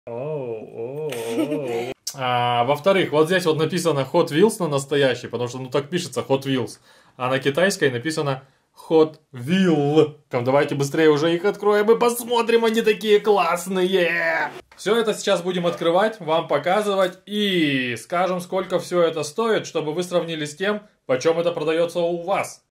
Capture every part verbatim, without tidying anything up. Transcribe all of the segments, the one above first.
А, во-вторых, вот здесь вот написано Hot Wheels на настоящий, потому что ну так пишется Hot Wheels, а на китайской написано Hot Wheel. Там давайте быстрее уже их откроем и посмотрим, они такие классные. Все это сейчас будем открывать, вам показывать и скажем, сколько все это стоит, чтобы вы сравнили с тем, почем это продается у вас.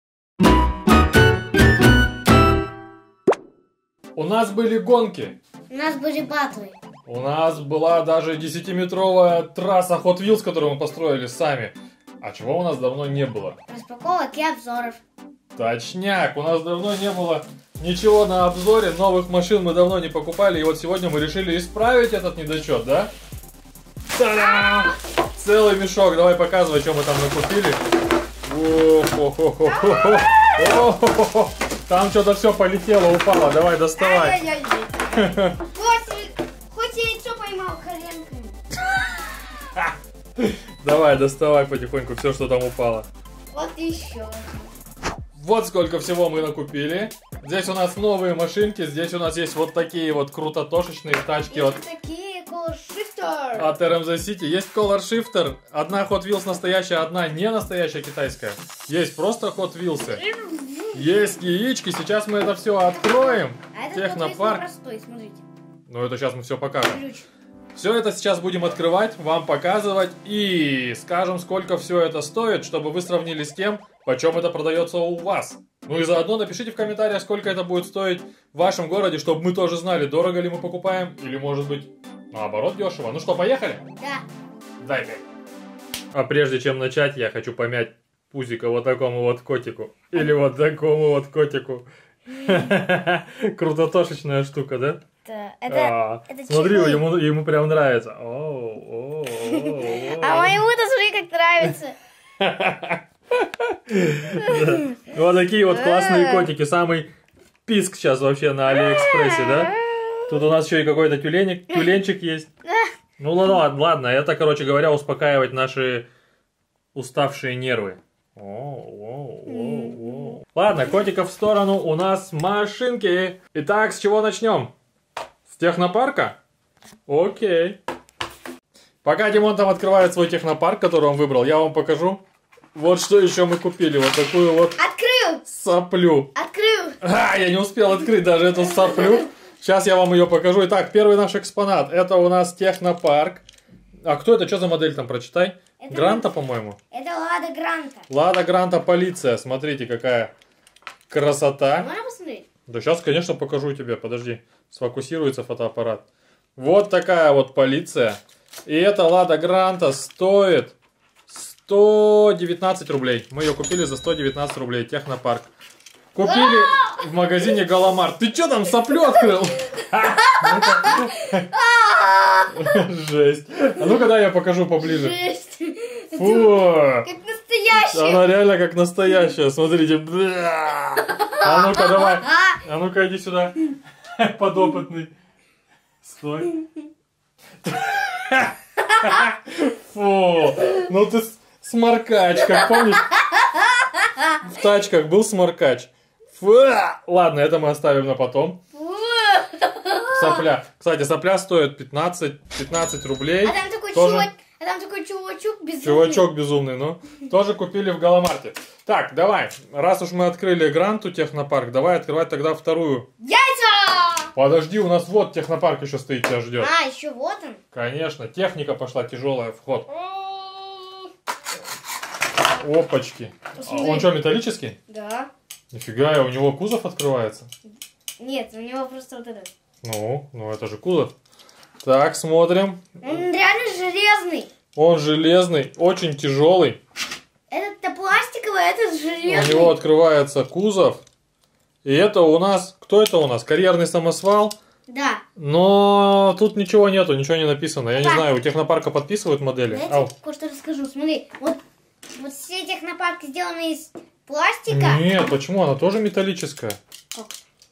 У нас были гонки. У нас были батлы. У нас была даже десятиметровая трасса Hot Wheels, которую мы построили сами. А чего у нас давно не было? Распаковок и обзоров. Точняк, у нас давно не было ничего на обзоре, новых машин мы давно не покупали, и вот сегодня мы решили исправить этот недочет, да? Та-дам! Целый мешок, давай показывай, что мы там накупили. О-хо-хо-хо-хо-хо. Там что-то все полетело, упало, давай доставай. Хоть я яйцо поймал коленками. Давай, доставай потихоньку все, что там упало. Вот еще. Вот сколько всего мы накупили. Здесь у нас новые машинки, здесь у нас есть вот такие вот крутотошечные тачки. Есть вот такие Color Shifter. От эр эм зет City. Есть Color Shifter. Одна Hot Wheels настоящая, одна не настоящая китайская. Есть просто Hot Wheels. Есть яички. Сейчас мы это все откроем. А это Технопарк. простой, смотрите. Ну это сейчас мы все покажем. Ключ. Все это сейчас будем открывать, вам показывать и скажем, сколько все это стоит, чтобы вы сравнили с тем, почем это продается у вас. Ну и заодно напишите в комментариях, сколько это будет стоить в вашем городе, чтобы мы тоже знали, дорого ли мы покупаем или может быть наоборот дешево. Ну что, поехали? Да. Дай пять. А прежде чем начать, я хочу помять пузико вот такому вот котику. Или вот такому вот котику. Крутотошечная штука, да? Это, это, А, это смотри, чего? ему, ему прям нравится. О, о, о, о. А моему-то смотри, как нравится. Вот такие вот классные котики. Самый писк сейчас вообще на Алиэкспрессе, да? Тут у нас еще и какой-то тюленик, тюленчик есть. Ну ладно, ладно, это, короче говоря, успокаивать наши уставшие нервы. О, о, о, о. Ладно, котиков в сторону, у нас машинки. Итак, с чего начнем? С технопарка? Окей. Пока Димон там открывает свой технопарк, который он выбрал, я вам покажу. Вот что еще мы купили. Вот такую вот Открыл! соплю. Открыл! А, я не успел открыть даже эту соплю. Сейчас я вам ее покажу. Итак, первый наш экспонат. Это у нас технопарк. А кто это? Что за модель там? Прочитай. Это Гранта, по-моему. Это Лада Гранта. Лада Гранта полиция. Смотрите, какая красота. Можно посмотреть? Да сейчас, конечно, покажу тебе. Подожди. Сфокусируется фотоаппарат. Вот такая вот полиция. И эта Лада Гранта стоит сто девятнадцать рублей. Мы ее купили за сто девятнадцать рублей. Технопарк. Купили в магазине Галамарт. Ты что там соплю открыл? Жесть. А ну-ка дай я покажу поближе. Жесть. Фу. Как настоящая. Она реально как настоящая. Смотрите. А ну-ка давай. А ну-ка иди сюда. Подопытный. Стой. Фу. Ну ты сморкач, как помнишь? В тачках был сморкач. Фу. Ладно, это мы оставим на потом. Сопля. Кстати, сопля стоит пятнадцать, пятнадцать рублей. А там такой тоже... чувак, а там такой чувачок безумный. Чувачок безумный, ну. Тоже купили в Галамарте. Так, давай. Раз уж мы открыли Гранту технопарк, давай открывать тогда вторую. Яйца! Подожди, у нас вот технопарк еще стоит, тебя ждет. А, еще вот он. Конечно, техника пошла тяжелая в ход. Опачки. А он что, металлический? Да. Нифига, у него кузов открывается. Нет, у него просто вот этот. Ну, ну это же кузов. Так, смотрим. Он реально железный. Он железный, очень тяжелый. Этот-то пластиковый, а этот У железный. него открывается кузов. И это у нас... Кто это у нас? Карьерный самосвал. Да. Но тут ничего нету, ничего не написано. Я Так. не знаю, у технопарка подписывают модели. Знаете, Ау. кое-что расскажу. Смотри, вот, вот все технопарки сделаны из пластика. Нет, почему? Она тоже металлическая. Как?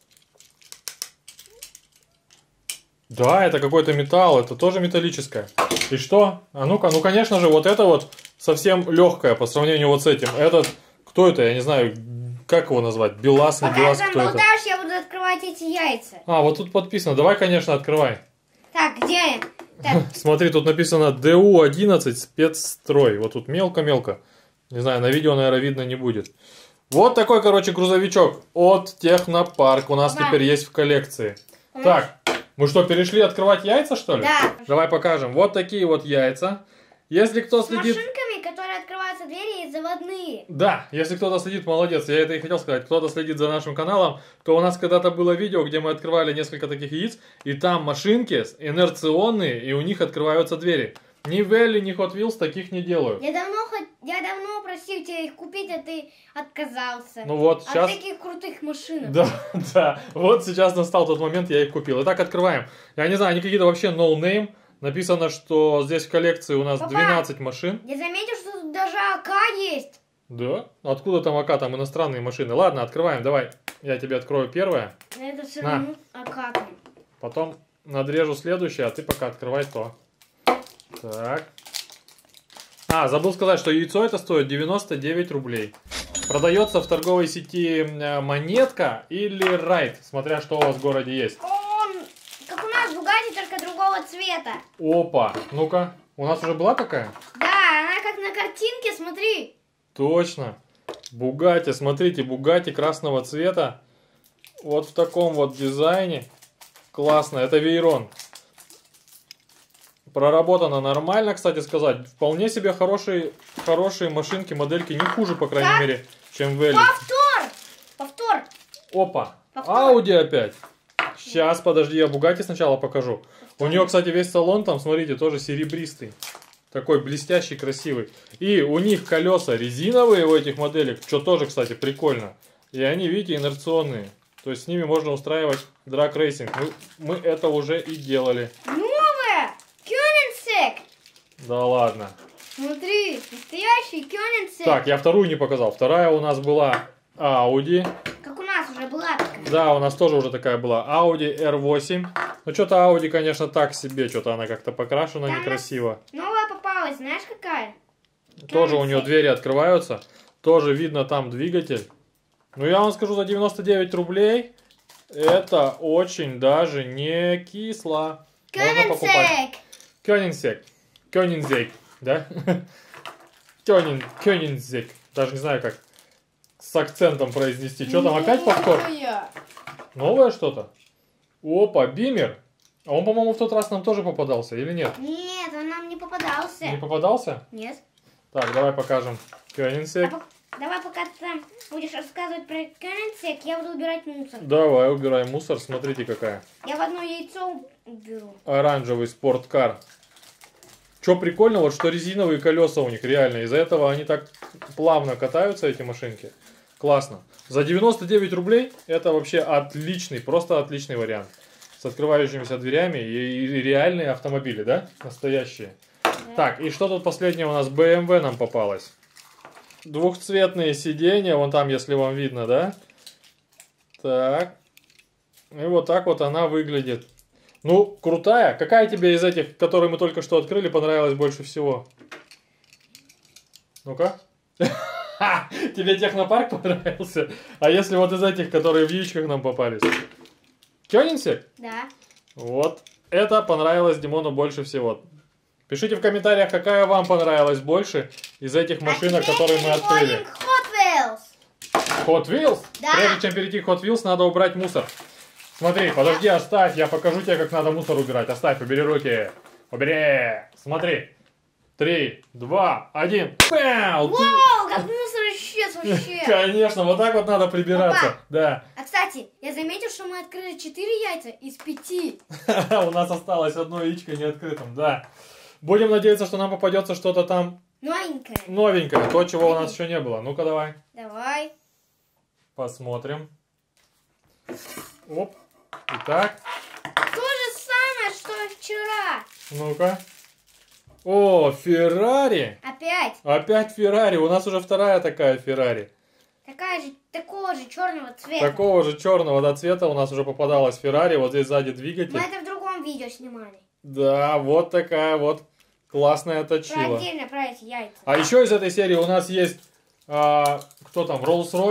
Да, это какой-то металл, это тоже металлическое. И что? А ну-ка, ну конечно же, вот это вот совсем легкое по сравнению вот с этим. Этот, кто это, я не знаю, как его назвать? Белас, не Пока Белас, там кто это? болтаешь, я буду открывать эти яйца. А, вот тут подписано. Давай, конечно, открывай. Так, где я? Так. Смотри, тут написано Д У одиннадцать спецстрой. Вот тут мелко-мелко. Не знаю, на видео, наверное, видно не будет. Вот такой, короче, грузовичок от Технопарк у нас Мам. теперь есть в коллекции. Так, мы что, перешли открывать яйца, что ли? Да. Давай покажем. Вот такие вот яйца. Если кто С следит... машинками, которые открываются двери и заводные. Да, если кто-то следит, молодец, я это и хотел сказать. Кто-то следит за нашим каналом, то у нас когда-то было видео, где мы открывали несколько таких яиц, и там машинки инерционные, и у них открываются двери. Ни Велли, ни Hot Wheels таких не делают. Я давно, хот- я давно просил тебя их купить, а ты отказался. Ну вот, От сейчас... таких крутых машин. Да, да, вот сейчас настал тот момент, я их купил. Итак, открываем. Я не знаю, они какие-то вообще no name. Написано, что здесь в коллекции у нас Папа, двенадцать машин. Я заметил, что тут даже АК есть. Да? Откуда там АК? Там иностранные машины. Ладно, открываем, давай. Я тебе открою первое. Но это все На. равно АК там. Потом надрежу следующее, а ты пока открывай то. Так. А, забыл сказать, что яйцо это стоит девяносто девять рублей. Продается в торговой сети э, Монетка или Райт, смотря что у вас в городе есть. Он, как у нас Бугатти, только другого цвета. Опа, ну-ка, у нас уже была такая? Да, она как на картинке, смотри. Точно. Бугатти, смотрите, Бугатти красного цвета. Вот в таком вот дизайне. Классно, это Вейрон. Проработано нормально, кстати сказать. Вполне себе хорошие, хорошие машинки, модельки. Не хуже, по крайней Так. мере, чем Велли. Повтор! Повтор! Опа, Повтор. Ауди опять. Сейчас, подожди, я Бугатти сначала покажу. У нее, кстати, весь салон там, смотрите, тоже серебристый. Такой блестящий, красивый. И у них колеса резиновые у этих моделек, что тоже, кстати, прикольно. И они, видите, инерционные. То есть с ними можно устраивать драг-рейсинг. Мы, мы это уже и делали. Новая! Кёнигсек! Да ладно. Смотри, настоящий Кёнигсек. Так, я вторую не показал. Вторая у нас была Audi. Как у нас уже была такая. Да, у нас тоже уже такая была. Audi эр восемь. Ну, что-то Audi, конечно, так себе. Что-то она как-то покрашена Там некрасиво. Новая попалась, знаешь какая? Тоже у нее Кёнигсек. двери открываются. Тоже видно там двигатель. Ну, я вам скажу, за девяносто девять рублей это очень даже не кисло. Можно покупать. Кёнигсек! Кёнигсек. Кёнигсек, да? Кёнин, Кёнигсек. Даже не знаю, как с акцентом произнести. Что там, опять повтор? Новая. Новое что-то? Опа, Бимер. А он, по-моему, в тот раз нам тоже попадался, или нет? Нет, он нам не попадался. Не попадался? Нет. Так, давай покажем. Кёнигсек. А пок- Давай, пока ты там будешь рассказывать про Кёнигсек, я буду убирать мусор. Давай, убираем мусор. Смотрите, какая. Я в одно яйцо уберу. Оранжевый спорткар. Что прикольно, вот что резиновые колеса у них, реально. Из-за этого они так плавно катаются, эти машинки. Классно. За девяносто девять рублей это вообще отличный, просто отличный вариант. С открывающимися дверями и, и реальные автомобили, да? Настоящие. Да. Так, и что тут последнее у нас? бэ эм вэ нам попалось. Двухцветные сиденья, вон там, если вам видно, да? Так. И вот так вот она выглядит. Ну, крутая. Какая тебе из этих, которые мы только что открыли, понравилась больше всего? Ну-ка. Тебе Технопарк понравился? А если вот из этих, которые в яичках нам попались? Кёнигсек? Да. Вот. Это понравилось Димону больше всего. Пишите в комментариях, какая вам понравилась больше из этих машинок, а теперь которые мы открыли. переходим к Hot Wheels. Hot Wheels? Да. Прежде чем перейти к Hot Wheels, надо убрать мусор. Смотри, подожди, оставь, я покажу тебе, как надо мусор убирать. Оставь, убери руки. Убери. Смотри. Три, два, один. Пау! Вау, как мусор исчез вообще. Конечно, вот так вот надо прибираться. Папа. Да. А кстати, я заметил, что мы открыли четыре яйца из пяти. У нас осталось одно яичко неоткрытым, да. Будем надеяться, что нам попадется что-то там Новенькое. новенькое, то, чего у нас еще не было. Ну-ка, давай. Давай. Посмотрим. Оп. Итак, То же самое, что и вчера. ну-ка. О, Феррари. Опять. Опять Феррари. У нас уже вторая такая Феррари. Такая же, такого же черного цвета. Такого же черного до цвета у нас уже попадалась Феррари. Вот здесь сзади двигатель. Мы это в другом видео снимали. Да, вот такая вот классная Про точила. отдельно про эти яйца. А еще из этой серии у нас есть, а, кто там, Rolls-Royce.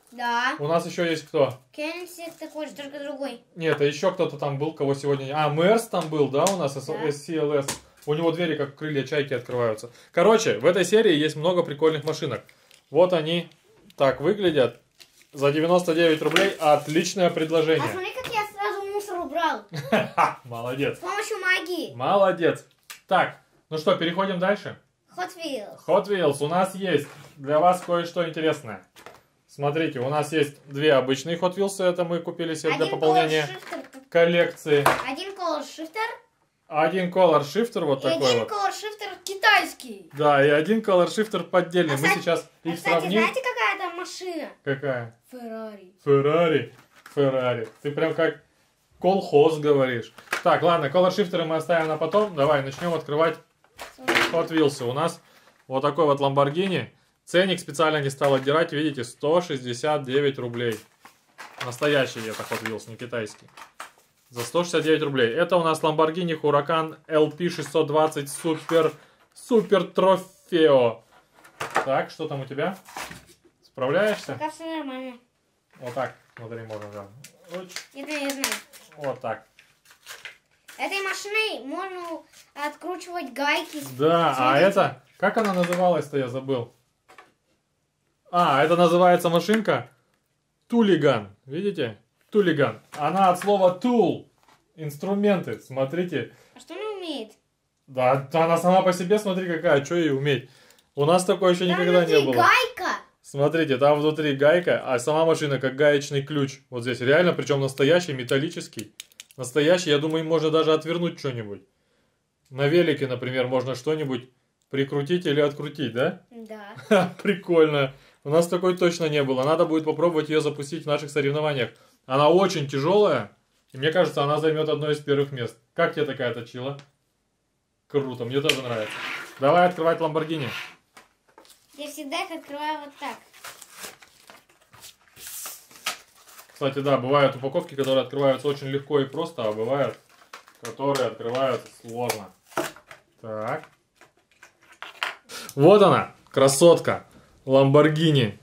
Да. У нас еще есть кто? Кенсик такой же, только другой. Нет, а еще кто-то там был, кого сегодня... А, Мерс там был, да, у нас? Да. эс си эл эс. У него двери, как крылья чайки, открываются. Короче, в этой серии есть много прикольных машинок. Вот они так выглядят. За девяносто девять рублей отличное предложение. А смотри, как я сразу мусор убрал. Молодец. С помощью магии. Молодец. Так, ну что, переходим дальше. Hot Wheels. Hot Wheels, у нас есть для вас кое-что интересное. Смотрите, у нас есть две обычные Hot Wheels, это мы купили себе для пополнения коллекции. Один Color Shifter. Один Color Shifter вот и такой один вот. Color Shifter китайский. Да, и один Color Shifter поддельный. А мы кстати, сейчас а, их кстати, сравним. знаете, какая там машина? Какая? Феррари. Феррари. Феррари. Ты прям как колхоз говоришь. Так, ладно, Color Shifter мы оставим на потом. Давай, начнем открывать Hot Wheels. У нас вот такой вот Lamborghini. Ценник специально не стал отдирать, видите, сто шестьдесят девять рублей. Настоящий это Hot Wheels, не китайский. За сто шестьдесят девять рублей. Это у нас Lamborghini Huracan эл пи шестьсот двадцать Super, Super Trofeo. Так, что там у тебя? Справляешься? Пока все нормально. Вот так, смотри, можно, да. Это я знаю. Вот так. Этой машиной можно откручивать гайки. Да, Смотрите. а это, как она называлась-то, я забыл. А, это называется машинка Тулиган. Видите? Тулиган. Она от слова tool. Инструменты. Смотрите. А что она умеет? Да, она сама по себе, смотри какая, что ей уметь. У нас такое еще Там никогда не внутри было. гайка. Смотрите, там внутри гайка, а сама машина как гаечный ключ. Вот здесь реально, причем настоящий, металлический. Настоящий, я думаю, им можно даже отвернуть что-нибудь. На велике, например, можно что-нибудь прикрутить или открутить, да? Да. Прикольно. У нас такой точно не было. Надо будет попробовать ее запустить в наших соревнованиях. Она очень тяжелая. И мне кажется, она займет одно из первых мест. Как тебе такая точила? Круто, мне тоже нравится. Давай открывать Lamborghini. Я всегда их открываю вот так. Кстати, да, бывают упаковки, которые открываются очень легко и просто, а бывают, которые открываются сложно. Так. Вот она, красотка. Lamborghini.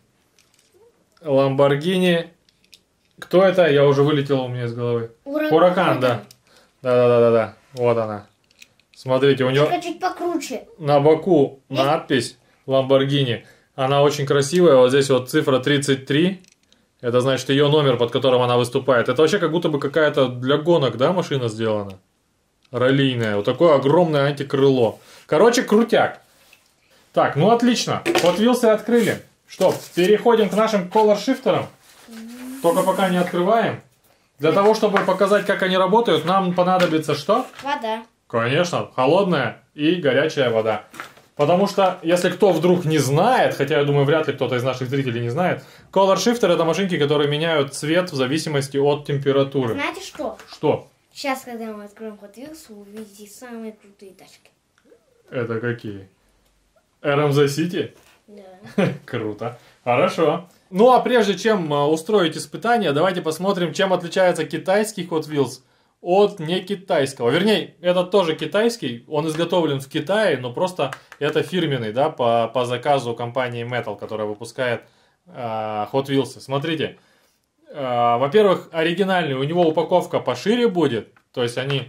Lamborghini. Кто это? Я уже вылетела у меня из головы. Huracan, да. Да-да-да-да-да. Вот она. Смотрите, у нее Только чуть покруче. на боку надпись Lamborghini. Она очень красивая. Вот здесь вот цифра тридцать три. Это значит ее номер, под которым она выступает. Это вообще как будто бы какая-то для гонок, да, машина сделана? Раллийная. Вот такое огромное антикрыло. Короче, крутяк. Так, ну отлично. Hot Wheels открыли. Что, переходим к нашим Color Shifter'ам. Только пока не открываем. Для того, чтобы показать, как они работают, нам понадобится что? Вода. Конечно, холодная и горячая вода. Потому что, если кто вдруг не знает, хотя я думаю, вряд ли кто-то из наших зрителей не знает, Color Shifter это машинки, которые меняют цвет в зависимости от температуры. Знаете что? Что? Сейчас, когда мы откроем Hot Wheels, вы увидите самые крутые тачки. Это какие? эр эм зет City? Да. Круто. Хорошо. Ну а прежде чем устроить испытание, давайте посмотрим, чем отличается китайский Hot Wheels от не китайского. Вернее, это тоже китайский, он изготовлен в Китае, но просто это фирменный, да, по, по заказу компании Mattel, которая выпускает э, Hot Wheels. Смотрите, э, во-первых, оригинальный, у него упаковка пошире будет, то есть они,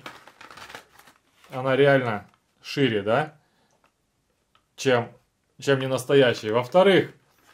она реально шире, да, чем, чем не настоящий. Во-вторых,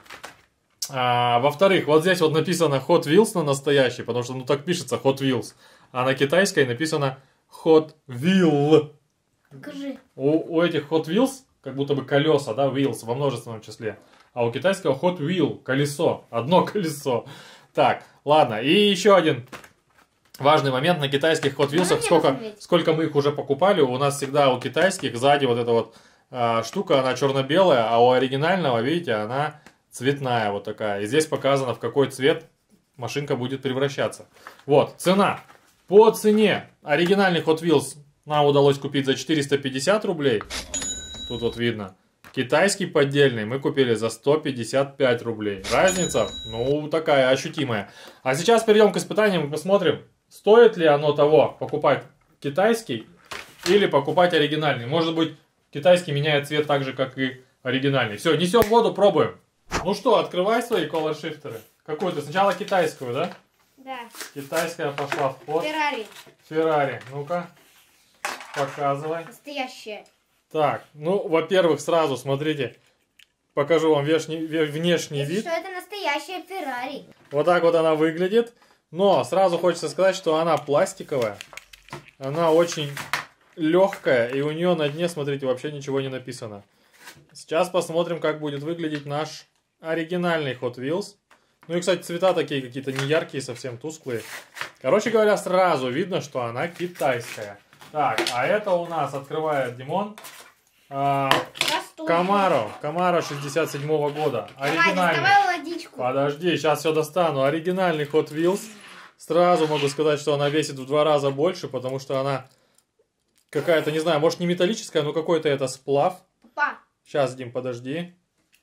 а, во-вторых, вот здесь вот написано Hot Wheels на настоящий, потому что ну так пишется Hot Wheels, а на китайской написано Hot Wheel. Покажи. У, у этих Hot Wheels как будто бы колеса, да, wheels во множественном числе, а у китайского Hot Wheel, колесо, одно колесо. Так, ладно, и еще один важный момент на китайских Hot Wheels, сколько, сколько мы их уже покупали, у нас всегда у китайских сзади вот эта вот а, штука, она черно-белая, а у оригинального, видите, она цветная вот такая. И здесь показано, в какой цвет машинка будет превращаться. Вот, цена. По цене оригинальный Hot Wheels нам удалось купить за четыреста пятьдесят рублей. Тут вот видно. Китайский поддельный мы купили за сто пятьдесят пять рублей. Разница, ну, такая ощутимая. А сейчас перейдем к испытаниям и посмотрим, стоит ли оно того покупать китайский или покупать оригинальный. Может быть, китайский меняет цвет так же, как и оригинальный. Все, несем воду, пробуем. Ну что, открывай свои Color Shifter'ы. Какую ты? Сначала китайскую, да? Да. Китайская пошла в ход. Феррари. Феррари. Ну-ка, показывай. Настоящая. Так, ну, во-первых, сразу, смотрите, покажу вам внешний, внешний Если вид. что, это настоящая Феррари. Вот так вот она выглядит. Но сразу хочется сказать, что она пластиковая. Она очень легкая, и у нее на дне, смотрите, вообще ничего не написано. Сейчас посмотрим, как будет выглядеть наш оригинальный Hot Wheels. Ну и, кстати, цвета такие какие-то не яркие, совсем тусклые. Короче говоря, сразу видно, что она китайская. Так, а это у нас открывает Димон. А, Камаро. Камаро шестьдесят седьмого года. Оригинальный. Давай водичку. Подожди, сейчас все достану. Оригинальный Hot Wheels. Сразу могу сказать, что она весит в два раза больше, потому что она какая-то, не знаю, может не металлическая, но какой-то это сплав. Папа. Сейчас, Дим, подожди.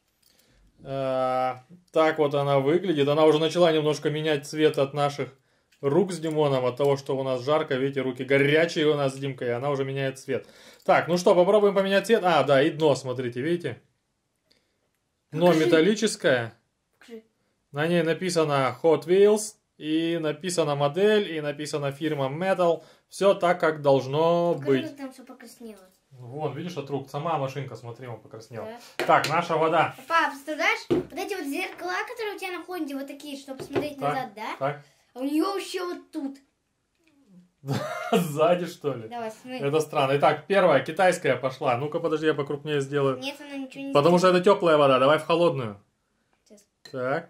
А, так вот она выглядит. Она уже начала немножко менять цвет от наших рук с Димоном, от того, что у нас жарко. Видите, руки горячие у нас с Димкой, и она уже меняет цвет. Так, ну что, попробуем поменять цвет. А, да, и дно, смотрите, видите? Дно металлическое. На ней написано Hot Wheels. И написана модель, и написана фирма Metal. Все так, как должно быть. Как там все покраснело? Вон, видишь, от рук. Сама машинка, смотри, он покраснел. Да. Так, наша вода. Папа, представляешь, вот эти вот зеркала, которые у тебя на Хонде, вот такие, чтобы смотреть Так, назад, да? Так. А у нее вообще вот тут. Сзади, что ли? Давай, смотри. Это странно. Итак, первая, китайская пошла. Ну-ка, подожди, я покрупнее сделаю. Нет, она ничего не Потому что сделает. это теплая вода. Давай в холодную. Сейчас. Так.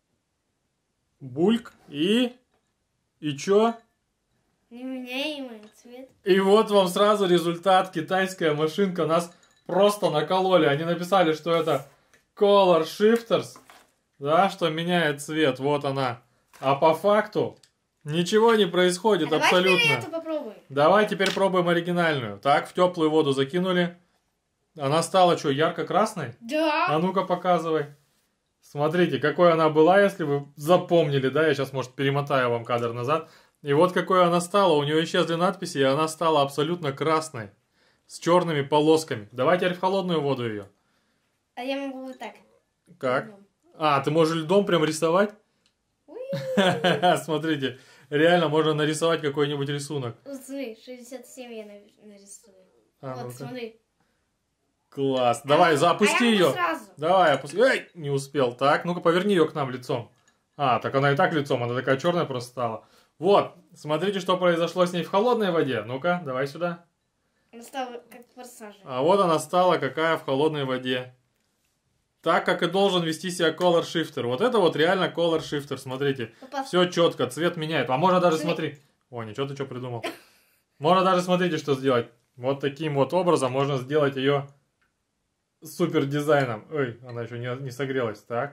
Бульк. И... И чё? Неменяемый цвет. И вот вам сразу результат. Китайская машинка. Нас просто накололи. Они написали, что это Color Shifters. Да, что меняет цвет. Вот она. А по факту ничего не происходит А абсолютно. давай теперь эту попробуем. Давай теперь пробуем оригинальную. Так, в теплую воду закинули. Она стала что, ярко-красной? Да. А ну-ка показывай. Смотрите, какой она была, если вы запомнили, да? Я сейчас, может, перемотаю вам кадр назад. И вот какой она стала. У нее исчезли надписи, и она стала абсолютно красной. С черными полосками. Давай теперь в холодную воду ее. А я могу вот так. Как? А, ты можешь льдом прям рисовать? Смотрите, реально можно нарисовать какой-нибудь рисунок. Вот смотри, шестьдесят семь я нарисую. А, Вот, ну-ка. смотри. Класс. Давай, запусти а я ее. могу сразу. Давай, опусти. Эй, не успел. Так, ну-ка поверни ее к нам лицом. А, так она и так лицом, она такая черная просто стала. Вот, смотрите, что произошло с ней в холодной воде. Ну-ка, давай сюда. Она стала как форсаж. А вот она стала какая в холодной воде. Так, как и должен вести себя Color Shifter. Вот это вот реально Color Shifter, смотрите. Папа. Все четко, цвет меняет. А можно даже, Смотри. смотри. О, ничего ты что придумал. Можно даже, смотрите, что сделать. Вот таким вот образом можно сделать ее супер дизайном. Ой, она еще не, не согрелась. Так.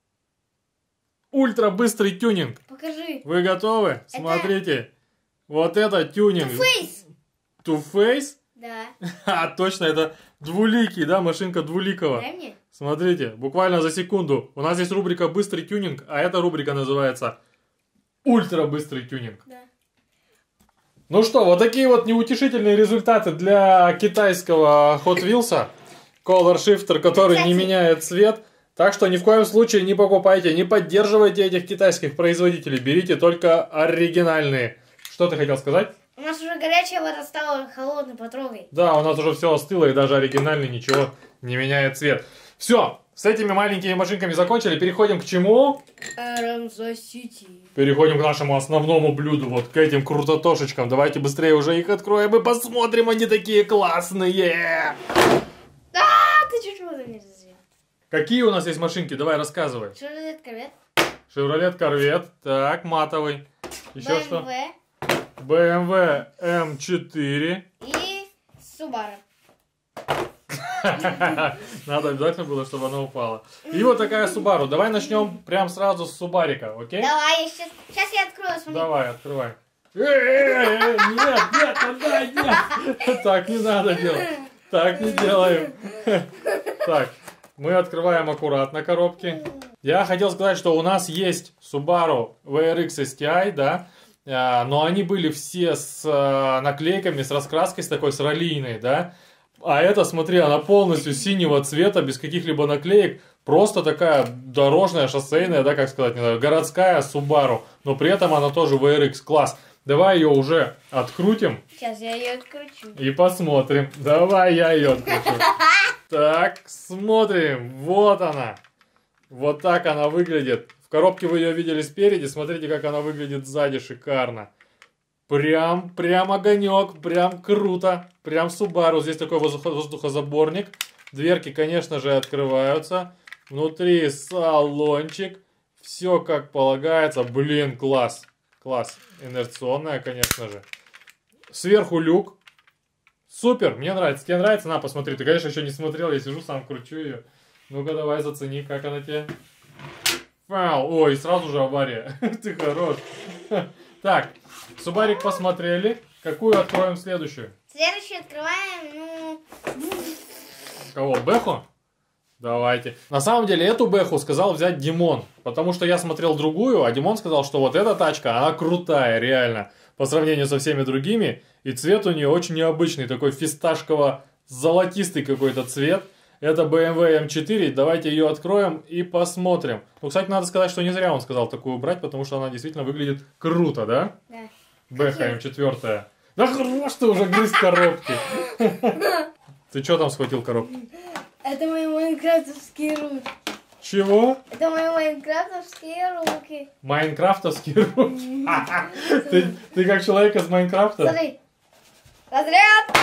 Ультра быстрый тюнинг. Покажи. Вы готовы? Смотрите. Вот это тюнинг. Two Face. Two Face? Да. А, точно, это двуликий, да, машинка двуликого. Дай мне. Смотрите, буквально за секунду. У нас есть рубрика «Быстрый тюнинг», а эта рубрика называется «Ультра быстрый тюнинг». Да. Ну что, вот такие вот неутешительные результаты для китайского Hot Wheels. Color Shifter, который Кстати. не меняет цвет. Так что ни в коем случае не покупайте, не поддерживайте этих китайских производителей. Берите только оригинальные. Что ты хотел сказать? У нас уже горячая вода стала холодной, потрогай. Да, у нас уже все остыло, и даже оригинальный ничего не меняет цвет. Все, с этими маленькими машинками закончили. Переходим к чему? Арамза Сити. Переходим к нашему основному блюду, вот к этим крутотошечкам. Давайте быстрее уже их откроем и посмотрим, они такие классные. А, ты чуть воду не развел. Какие у нас есть машинки? Давай, рассказывай. Chevrolet Corvette. Chevrolet Corvette, так, матовый. Еще что? бэ эм вэ бэ эм вэ эм четыре. и Subaru. Надо обязательно было, чтобы она упала. И вот такая Subaru. Давай начнем прям сразу с Субарика, окей? Давай, я сейчас, сейчас я открою, смотри. Давай, открывай. Э-э-э, нет, нет, отдай, нет. Так не надо делать. Так не делаем. Так, мы открываем аккуратно коробки. Я хотел сказать, что у нас есть Subaru ви ар икс эс ти ай, да, а, но они были все с а, наклейками, с раскраской, с такой, с раллийной, да. А это, смотри, она полностью синего цвета, без каких-либо наклеек. Просто такая дорожная, шоссейная, да, как сказать, не знаю, городская Subaru. Но при этом она тоже ви эр икс. Класс. Давай ее уже открутим. Сейчас я ее откручу. И посмотрим. Давай я ее откручу. Так, смотрим. Вот она. Вот так она выглядит. В коробке вы ее видели спереди. Смотрите, как она выглядит сзади. Шикарно. Прям, прям огонек. Прям круто. Прям Subaru. Здесь такой воздухозаборник. Дверки, конечно же, открываются. Внутри салончик. Все как полагается. Блин, класс. Класс. Инерционная, конечно же. Сверху люк. Супер, мне нравится. Тебе нравится? На, посмотри. Ты, конечно, еще не смотрел. Я сижу, сам кручу ее. Ну-ка, давай зацени, как она тебе. Фау. Ой, сразу же авария. Ты хорош. Так, Субарик посмотрели. Какую откроем следующую? Следующую открываем, ну... Кого? Бэху? Давайте. На самом деле, эту Бэху сказал взять Димон. Потому что я смотрел другую, а Димон сказал, что вот эта тачка, она крутая, реально. По сравнению со всеми другими. И цвет у нее очень необычный. Такой фисташково-золотистый какой-то цвет. Это бэ эм вэ эм четыре. Давайте ее откроем и посмотрим. Ну, кстати, надо сказать, что не зря он сказал такую брать, потому что она действительно выглядит круто, да? Да. Бэха эм четыре. Да хорош ты уже грызть коробки. Ты что там схватил коробку? Это мои майнкрафтовские руки. Чего? Это мои майнкрафтовские руки. Майнкрафтовские руки? Ты, ты как человек из Майнкрафта? Смотри. Разряд!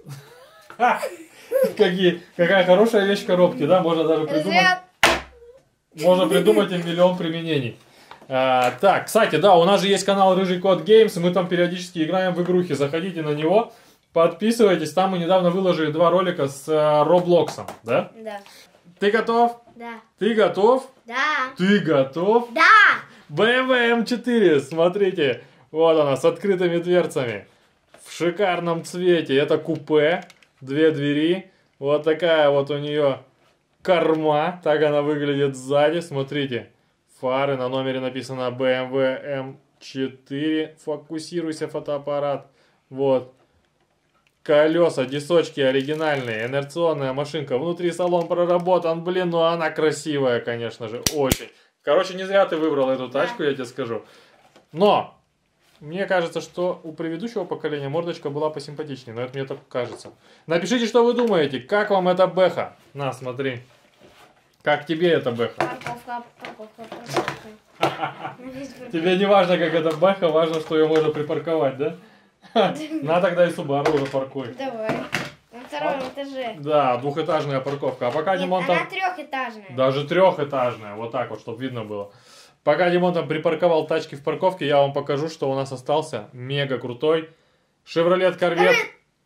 Какие, какая хорошая вещь в коробке, да? Можно даже придумать. Разряд! Можно придумать им миллион применений. А, так, кстати, да, у нас же есть канал Рыжий Кот Геймс, мы там периодически играем в игрухи. Заходите на него, подписывайтесь. Там мы недавно выложили два ролика с uh, Роблоксом, да? Да. Ты готов? Да. Ты готов? Да. Ты готов? Да. бэ эм вэ эм четыре, смотрите, вот она, с открытыми дверцами. В шикарном цвете. Это купе, две двери. Вот такая вот у нее корма. Так она выглядит сзади, смотрите. Фары, на номере написано бэ эм вэ эм четыре. Фокусируйся, фотоаппарат. Вот. Колеса, дисочки оригинальные. Инерционная машинка. Внутри салон проработан. Блин, ну она красивая, конечно же. Очень. Короче, не зря ты выбрал эту тачку, я тебе скажу. Но, мне кажется, что у предыдущего поколения мордочка была посимпатичнее. Но это мне так кажется. Напишите, что вы думаете. Как вам эта Бэха? На, смотри. Как тебе эта Бэха? Парковка, парковка, парковка. Тебе не важно, как эта Бэха, важно, что ее можно припарковать, да? На, тогда и Subaru уже паркуй. Давай. На втором этаже. Да, двухэтажная парковка. А пока Нет, Димон она там... трехэтажная. Даже трехэтажная. Вот так вот, чтобы видно было. Пока Димон там припарковал тачки в парковке, я вам покажу, что у нас остался мега крутой Chevrolet Corvette.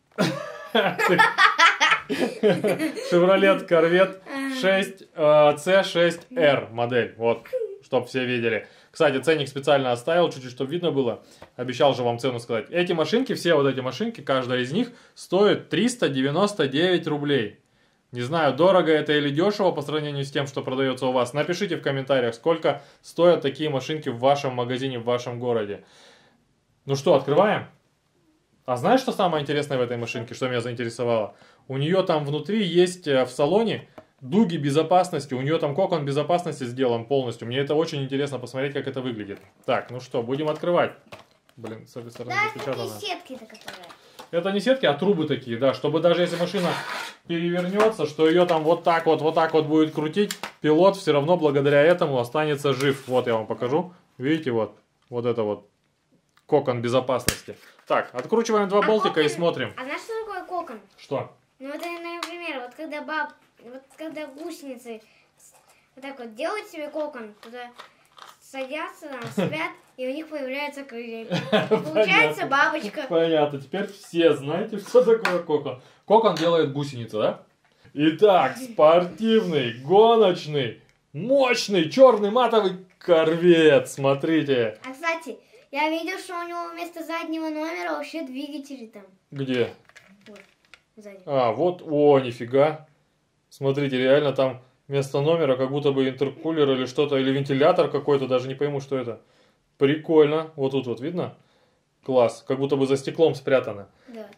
Chevrolet Corvette шесть си шесть эр модель. Вот, чтобы все видели. Кстати, ценник специально оставил, чуть-чуть, чтобы видно было. Обещал же вам цену сказать. Эти машинки, все вот эти машинки, каждая из них стоит триста девяносто девять рублей. Не знаю, дорого это или дешево по сравнению с тем, что продается у вас. Напишите в комментариях, сколько стоят такие машинки в вашем магазине, в вашем городе. Ну что, открываем? А знаешь, что самое интересное в этой машинке, что меня заинтересовало? У нее там внутри есть в салоне дуги безопасности, у нее там кокон безопасности сделан полностью. Мне это очень интересно посмотреть, как это выглядит. Так, ну что, будем открывать. Блин, с этой стороны Да, запечатано. такие сетки-то, которые... Это не сетки, а трубы такие, да, чтобы даже если машина перевернется, что ее там вот так вот, вот так вот будет крутить, пилот все равно благодаря этому останется жив. Вот я вам покажу. Видите, вот, вот это вот кокон безопасности. Так, откручиваем два А болтика кокон... и смотрим. А знаешь, что такое кокон? Что? Ну, это, например, вот когда баб... Вот когда гусеницы вот так вот делают себе кокон, туда садятся, там, спят, и у них появляются крылья. Получается бабочка. Понятно. Теперь все знаете, что такое кокон. Кокон делает гусеница, да? Итак, спортивный, гоночный, мощный, черный матовый корвет. Смотрите. А, кстати, я видел, что у него вместо заднего номера вообще двигатели там. Где? Вот, сзади. А, вот, о, нифига. Смотрите, реально там вместо номера как будто бы интеркулер или что-то, или вентилятор какой-то, даже не пойму, что это. Прикольно. Вот тут вот видно? Класс. Как будто бы за стеклом спрятано. Да.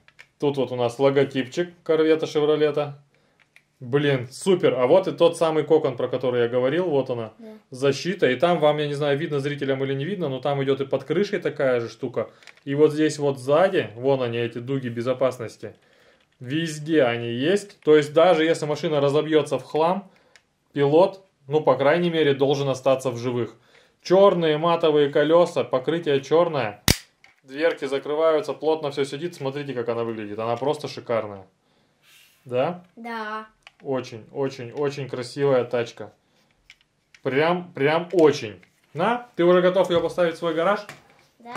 Тут вот у нас логотипчик корвета Шевролета. Блин, супер. А вот и тот самый кокон, про который я говорил. Вот она, да. Защита. И там вам, я не знаю, видно зрителям или не видно, но там идет и под крышей такая же штука. И вот здесь вот сзади, вон они, эти дуги безопасности. Везде они есть. То есть даже если машина разобьется в хлам, пилот, ну, по крайней мере, должен остаться в живых. Черные матовые колеса, покрытие черное. Дверки закрываются, плотно все сидит. Смотрите, как она выглядит. Она просто шикарная. Да? Да. Очень, очень, очень красивая тачка. Прям, прям очень. На, ты уже готов ее поставить в свой гараж? Да.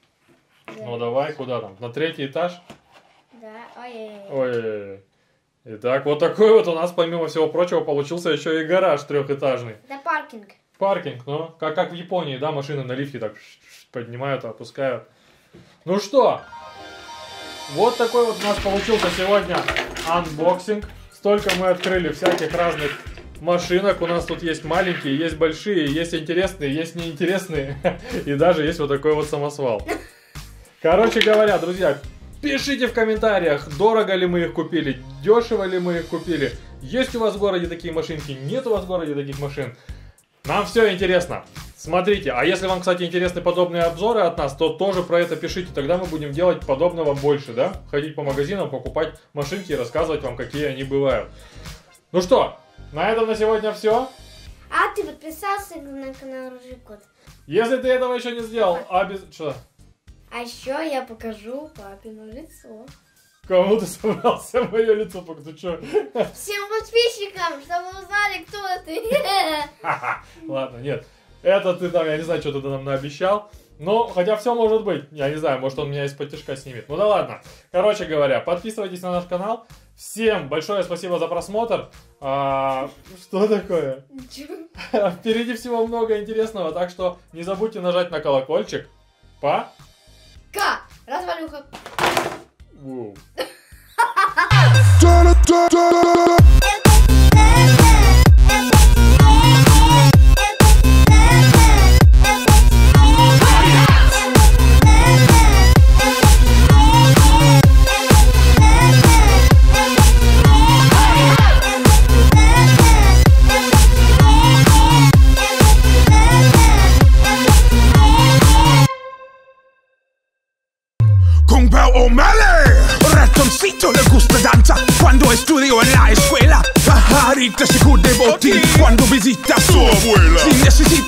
Ну давай, куда там? На третий этаж? Да. Ой-ой-ой. Ой-ой-ой. Итак, вот такой вот у нас, помимо всего прочего, получился еще и гараж трехэтажный. Это паркинг. Паркинг, ну, как, как в Японии, да, машины на лифте так поднимают, опускают. Ну что, вот такой вот у нас получился сегодня анбоксинг. Столько мы открыли всяких разных машинок. У нас тут есть маленькие, есть большие, есть интересные, есть неинтересные. И даже есть вот такой вот самосвал. Короче говоря, друзья, пишите в комментариях, дорого ли мы их купили, дешево ли мы их купили. Есть у вас в городе такие машинки, нет у вас в городе таких машин. Нам все интересно. Смотрите, а если вам, кстати, интересны подобные обзоры от нас, то тоже про это пишите. Тогда мы будем делать подобного больше, да? Ходить по магазинам, покупать машинки и рассказывать вам, какие они бывают. Ну что, на этом на сегодня все. А ты подписался на канал Рыжий Кот? Если ты этого еще не сделал, обязательно... Что? А еще я покажу папину лицо. Кому ты собрался мое лицо показать? Ты что? Всем подписчикам, чтобы узнали, кто ты. Ладно, нет. Это ты там, я не знаю, что ты нам наобещал. Но, хотя все может быть. Я не знаю, может он меня из-под тишка снимет. Ну да ладно. Короче говоря, подписывайтесь на наш канал. Всем большое спасибо за просмотр. А, что такое? Впереди всего много интересного, так что не забудьте нажать на колокольчик. Па. Ка! Развалюха! Воу. Kung Pao O'Malley, ratoncito le gusta danza cuando estudió en la escuela. Pajarita se cubre botín cuando visita a su abuela. Si necesita